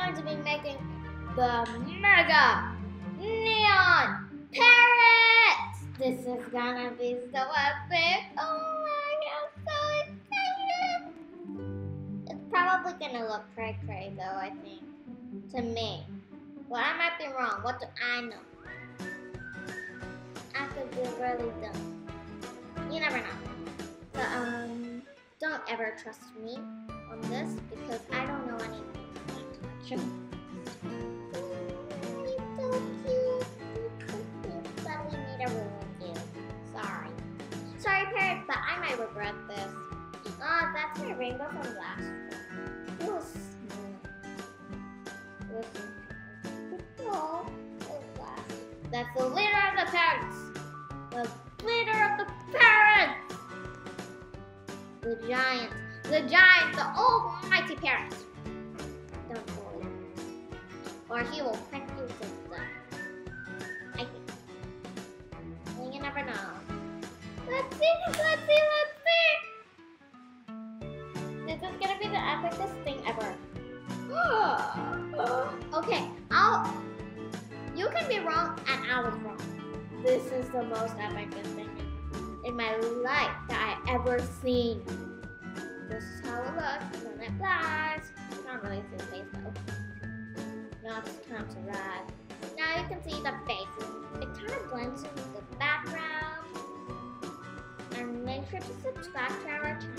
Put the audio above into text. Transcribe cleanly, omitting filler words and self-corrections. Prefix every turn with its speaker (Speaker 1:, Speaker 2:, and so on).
Speaker 1: going to be making the Mega Neon Parrot. This is gonna be so epic. Oh my god, so excited. It's probably gonna look cray-cray though, I think. To me. Well, I might be wrong. What do I know? I could be really dumb. You never know. So, don't ever trust me on this because I don't know anything much. You're so cute. But we need a room with you. Sorry. Sorry, Parrot, but I might regret this. That's my rainbow from last one. It was smooth. Listen. Oh, that's the leader of the parrots. The leader of the parrots. The giant, the almighty parrot. Don't bully him, or he will crack you to death. I think. Well, you never know. Let's see. This is gonna be the epicest thing ever. Okay, you can be wrong and I was wrong. This is the most epic thing in my life that I ever seen. This is how it looks when it flies. You can't really see the face though. Now it's time to ride. Now you can see the face. It kind of blends in with the background. And make sure to subscribe to our channel.